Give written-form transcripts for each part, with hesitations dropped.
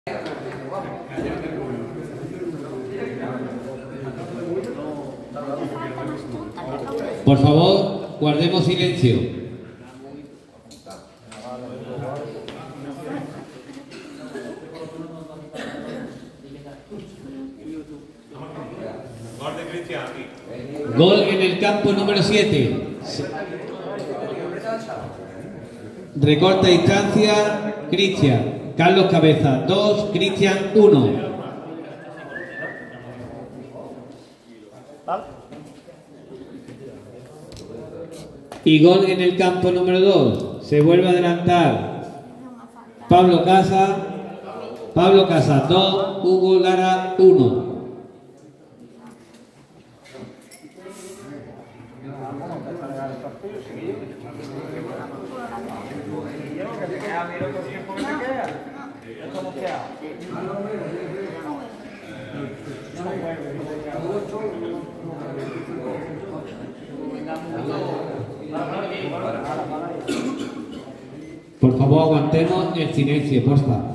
Por favor, guardemos silencio. Gol en el campo número 7. Recorta distancia, Cristian. Carlos Cabeza 2, Cristian 1. Y gol en el campo número 2. Se vuelve a adelantar Pablo Casa 2, Hugo Lara 1. Por favor, aguantemos el silencio, por favor.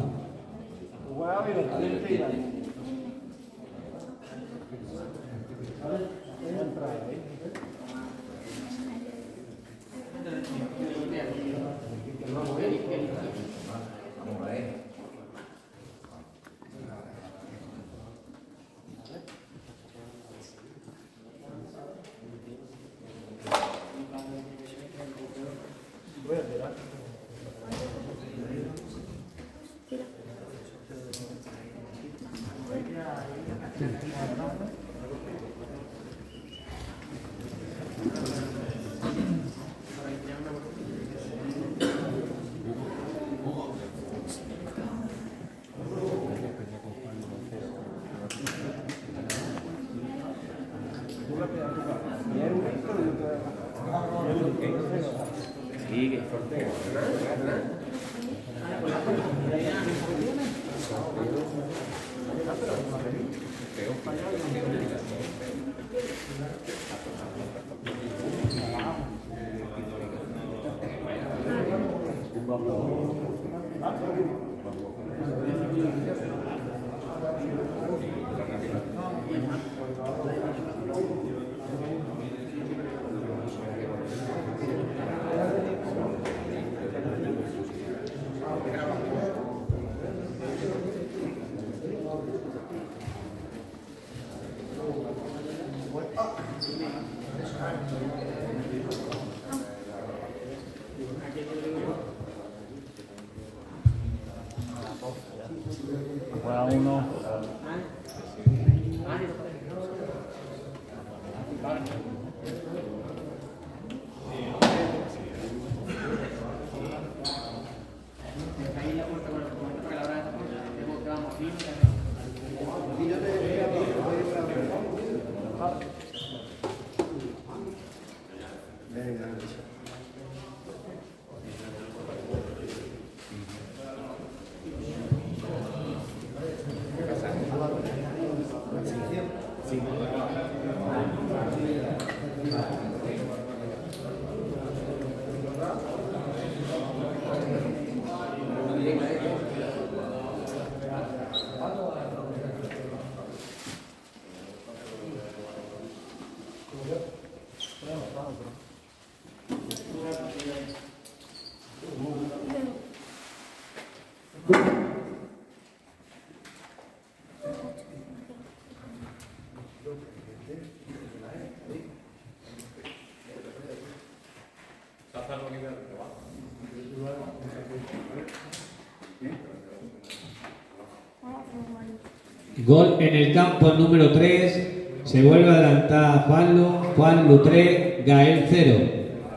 Gol en el campo número 3. Se vuelve a adelantar Juan 3, Gael 0.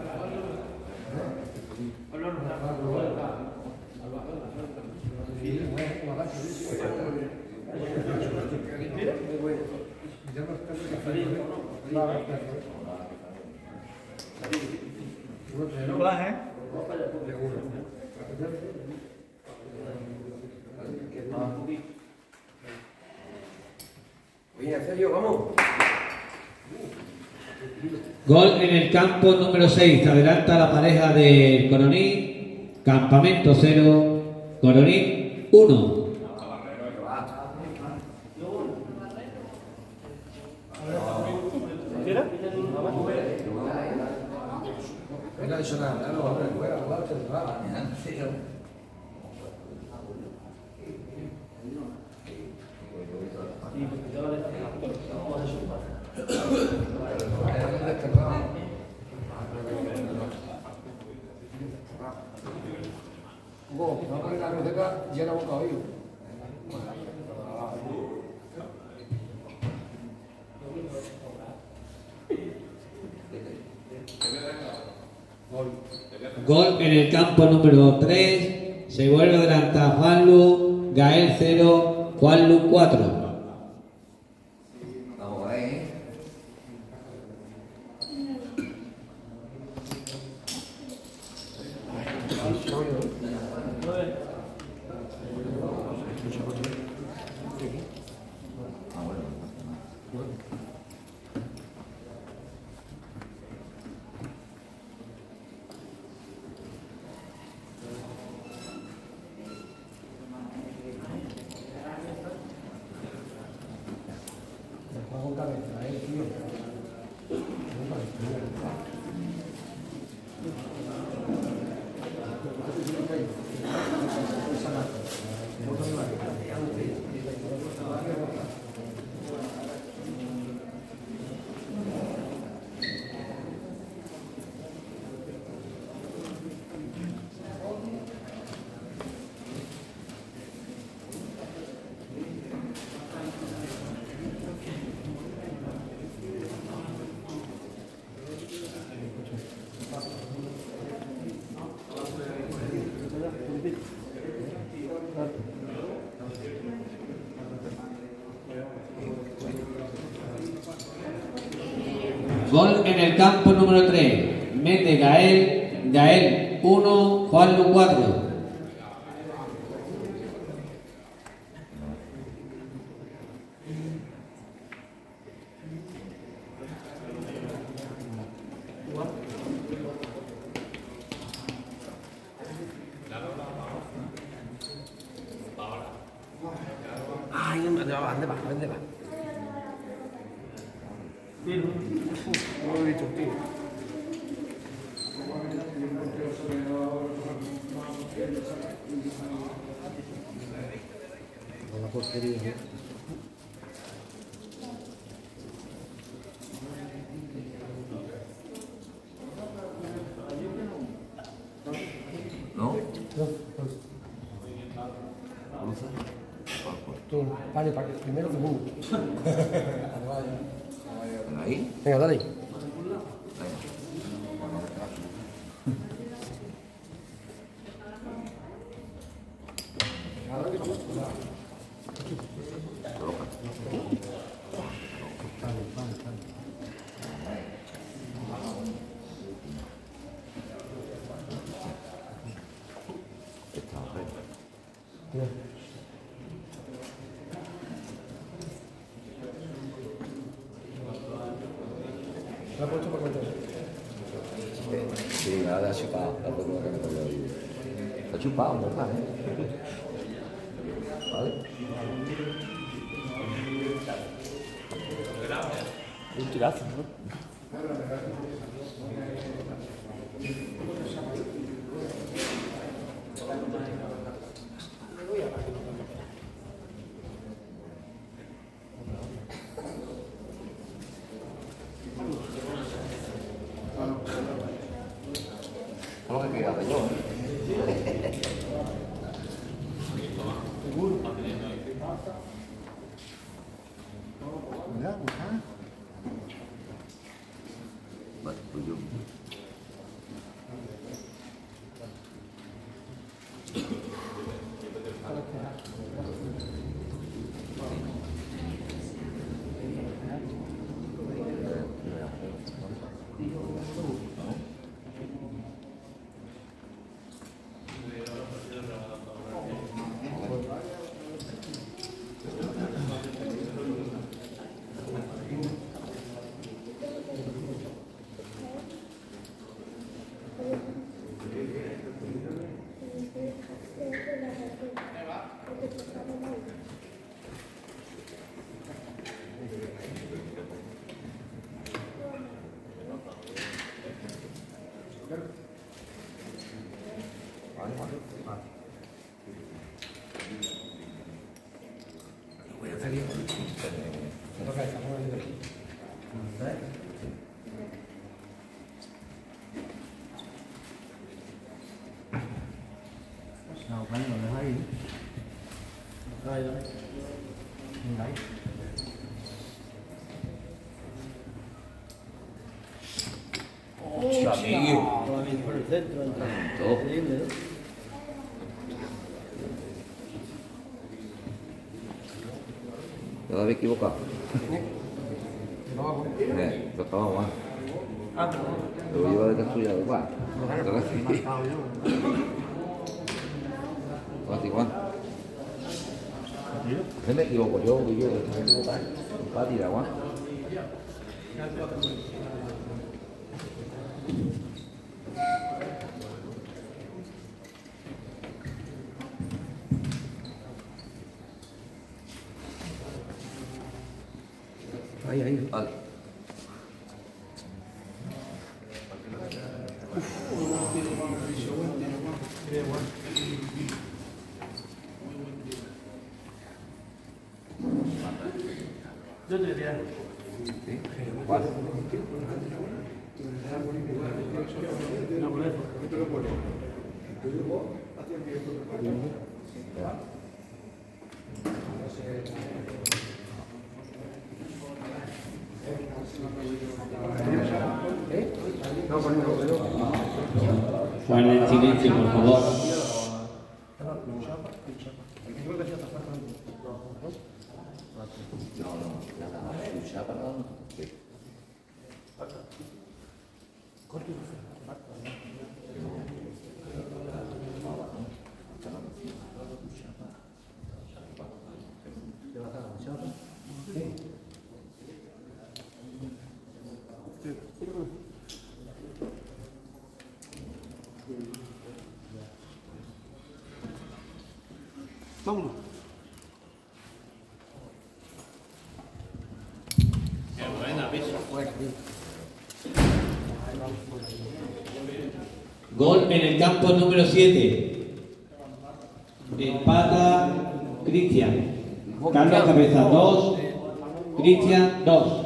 Gol en el campo número 6. Adelanta la pareja del Coronil. Campamento 0, Coronil 1. Gol en el campo número 3. Se vuelve a adelantar Juanlu. Gael 0, Juanlu 4. Gol en el campo número 3. Mete Gael. Gael 1, Juanlu 4. Ay, 안 돼 봐, 안 돼 봐, 안 돼 봐. La portería. ¿No? Tú, vale, primero segundo. ¿Ahí? Venga, dale. Sí, nada, ha chupado. Ha chupado, no más, ¿Vale? Un tirazo, ¿no? ¿Cómo que quedaba yo? Vale, pues yo. Ahí, ahí. Ahí. Hostia, amigo. Toda bien por el centro, entra. Todo. Increíble, ¿no? Yo había equivocado. No, Lo acabamos mal. ah, pero Lo iba a dejar suya igual. marcado yo. Igual. Se me equivoco yo, que yo me equivoco. Va a tirar, Juan. Ahí, ahí. Vale. Yo te diría. ¿Sí? ¿Cuál? No, por eso. Guarden silencio, por favor. Vámonos. Gol en el campo número 7. Empata Cristian. Carlos Cabeza 2. Cristian 2.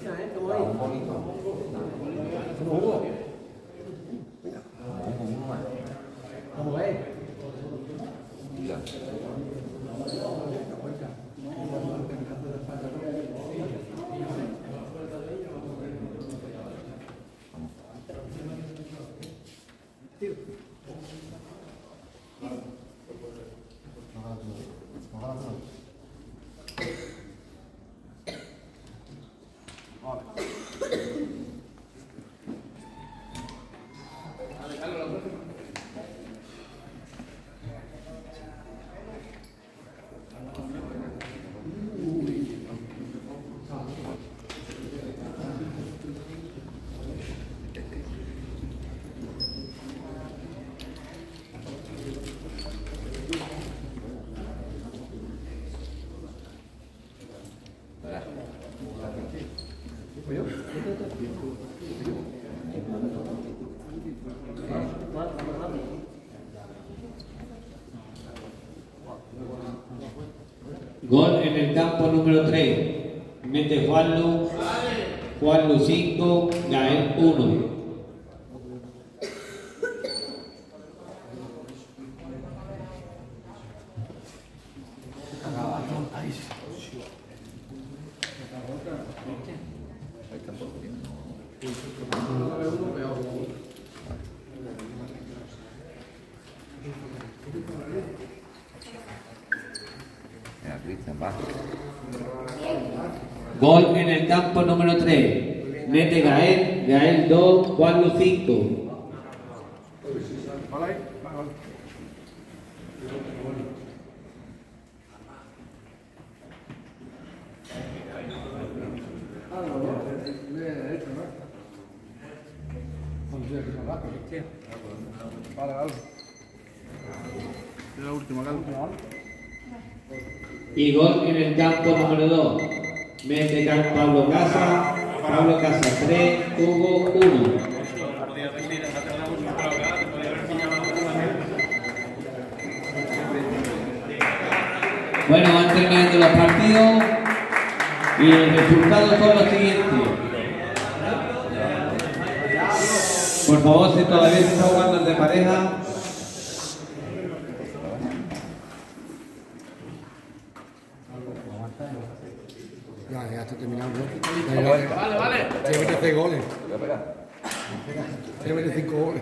Gol en el campo número 3. Mete Juanlu 5, Gael 1. Mira, Cristian, va. Gol en el campo número 3. Mete Gael 2, Juanlu 5. La última calma. Y gol en el campo número 2. Mete Pablo Casa 3, Hugo 1. Bueno, van terminando los partidos y el resultado son los siguientes. Por favor, si todavía se está jugando el de pareja. Ya está terminado, ¿no? Vale. Tiene que hacer goles. Voy a pegar. Tiene que hacer 5 goles.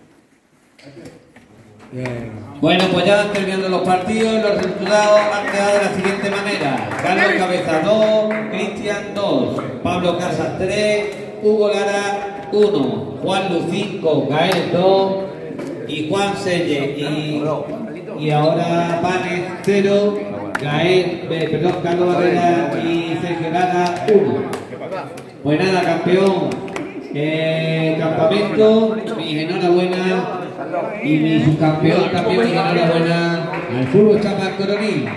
Bien. Bueno, pues ya van terminando los partidos y los resultados han quedado de la siguiente manera. Carlos Cabeza 2, Cristian 2, Pablo Casas 3, Hugo Lara 1, Juan Lu 5, Gael 2 y Juan Selle y ahora Panes 0, Carlos Barrera y Sergio Lara 1. Pues nada, campeón, campamento, mi enhorabuena y mi subcampeón también mi enhorabuena al Fútbol Chapas Coronil.